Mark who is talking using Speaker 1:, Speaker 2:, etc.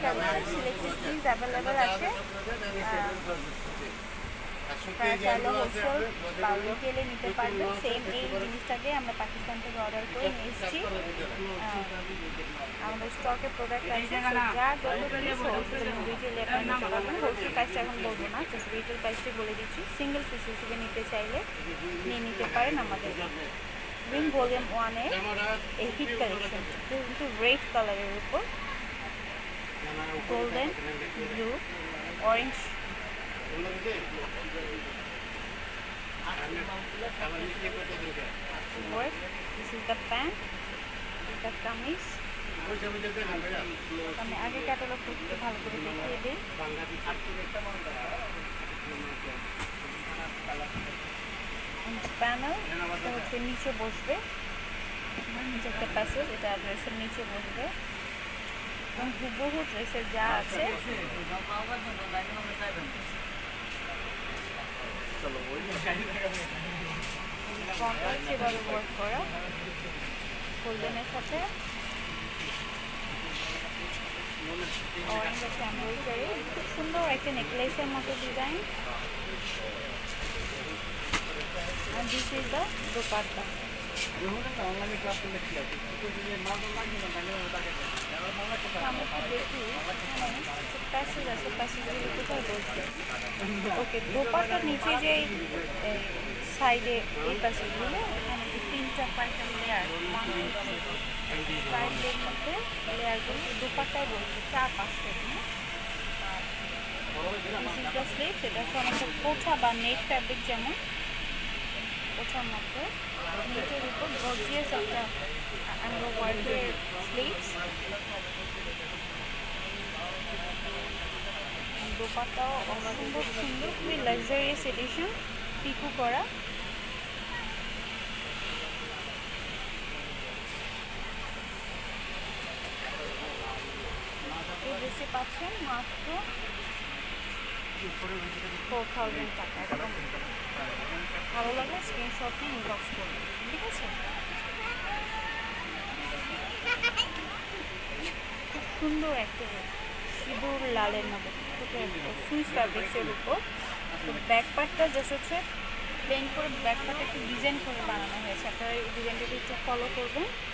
Speaker 1: Collection selected piece available আছে। তারা চাইলে হোলসেল বা রিটেলে নিতে পারবে। সেম এই জিনিসটাকে আমরা পাকিস্তান থেকে অর্ডার করে নিয়ে এসেছি। আমাদের স্টকে প্রোডাক্ট আছে, যা যত পিস হোলসেল এবং রিটেলে আপনারা নিতে পারবেন। হোলসেল প্রাইসটা এখন বলবো না, জাস্ট রিটেল প্রাইসটা বলে দিচ্ছি। সিঙ্গেল পিস হিসেবে নিতে চাইলে নিয়ে নিতে পারেন আমাদের উইং ভলিউম 1-এর এই হিট কালেকশন। কিন্তু রেড কালারের উপর golden, blue, orange work. This is the pant, the kameez. আমি আগে ক্যাটালগ করতে ভালো করে দেখিয়ে দিই। প্যানেল এটা হচ্ছে নিচে বসবে, নিচে একটা প্যাসেজ, এটা ড্রেসের নিচে বসবে এবং হুবহু ড্রেসের যা আছে সেভাবে ওয়ার্ক করা গোল্ডেনের সাথে অরেঞ্জ একটা এমব্রয়ডারি, খুব সুন্দর একটা নেকলেসের মতো ডিজাইন। আর this is the dupatta. Passage আছে, প্যাসেজগুলো কোথায় বলছে? ওকে, দোপাট্টার নিচে যে সাইডে এই প্যাসেজগুলো, এখানে যে 3-4-5টা লেয়ার, সাইডের মধ্যে লেয়ারগুলো দোপাট্টায় বলছে 4-5টা। স্লিভস, এটা হচ্ছে অনেকটা কোঠা বা নেট ফ্যাব্রিক, যেমন কোঠার মধ্যে নেটের উপর গর্জিয়াস একটা আমরা ওয়ার্কের স্লিভস। দোপাট্টাও অসম্ভব সুন্দর, খুবই লাক্সারিয়াস এডিশন, পিকু করা। এই ড্রেসে পাচ্ছেন মাত্র 4000 টাকা। একদম ভালো লাগলে স্ক্রিনশট নিয়ে ইনবক্স করবেন, ঠিক আছে? খুব সুন্দর একটা সিঁদুর লালের মধ্যে সুইস ফ্যাব্রিক্সের উপর। তো ব্যাক পার্টটা জাস্ট হচ্ছে প্লেন করে, ব্যাক পার্টটা একটু ডিজাইন করে বানানো হয়েছে। আপনারা এই ডিজাইনটাকে একটু ফলো করবেন।